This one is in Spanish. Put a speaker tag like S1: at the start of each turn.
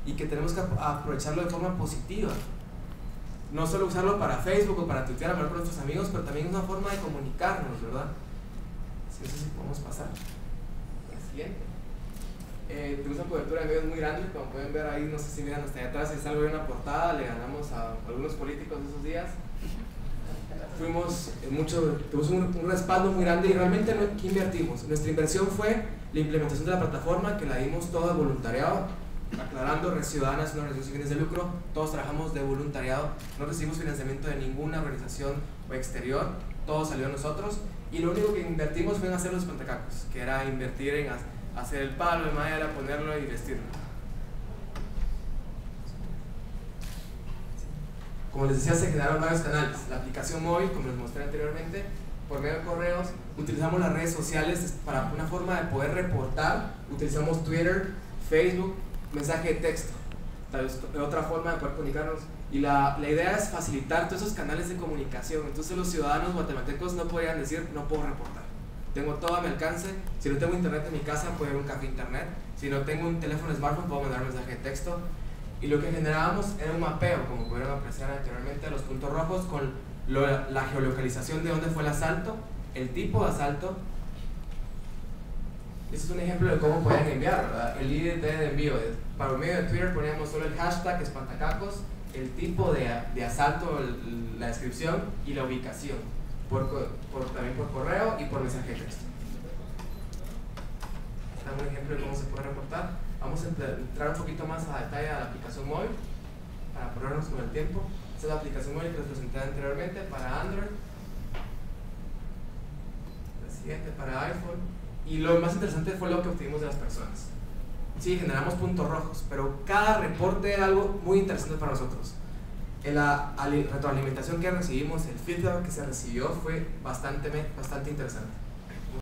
S1: y que tenemos que aprovecharlo de forma positiva. No solo usarlo para Facebook o para tuitear, hablar con nuestros amigos, pero también es una forma de comunicarnos, ¿verdad? No sé si podemos pasar. La siguiente. Tenemos una cobertura de medios muy grande, como pueden ver ahí, no sé si miran hasta allá atrás, es algo de una portada, le ganamos a algunos políticos de esos días. Tuvimos un respaldo muy grande y realmente ¿qué invertimos? Nuestra inversión fue la implementación de la plataforma, que la dimos todo de voluntariado, aclarando, Red Ciudadana es una organización sin fines de lucro, todos trabajamos de voluntariado, no recibimos financiamiento de ninguna organización o exterior, todo salió de nosotros, y lo único que invertimos fue en hacer los espantacacos, que era invertir en hacer el palo de madera, ponerlo y vestirlo. Como les decía, se generaron varios canales. La aplicación móvil, como les mostré anteriormente, por medio de correos, utilizamos las redes sociales para una forma de poder reportar, utilizamos Twitter, Facebook, mensaje de texto, tal vez otra forma de poder comunicarnos. Y la idea es facilitar todos esos canales de comunicación. Entonces los ciudadanos guatemaltecos no podrían decir, no puedo reportar. Tengo todo a mi alcance. Si no tengo internet en mi casa, puedo ir a un café internet. Si no tengo un teléfono smartphone, puedo mandar un mensaje de texto. Y lo que generábamos era un mapeo, como pudieron apreciar anteriormente, los puntos rojos con la geolocalización de dónde fue el asalto, el tipo de asalto. Este es un ejemplo de cómo pueden enviar, ¿verdad? El ID de envío. Para medio de Twitter poníamos solo el hashtag espantacacos, el tipo de asalto, la descripción y la ubicación. También por correo y por mensaje de texto. Este es un ejemplo de cómo se puede reportar. Vamos a entrar un poquito más a detalle a la aplicación móvil para apurarnos con el tiempo. Esta es la aplicación móvil que les presenté anteriormente para Android. La siguiente para iPhone. Y lo más interesante fue lo que obtuvimos de las personas. Sí, generamos puntos rojos, pero cada reporte era algo muy interesante para nosotros. La retroalimentación que recibimos, el feedback que se recibió fue bastante interesante.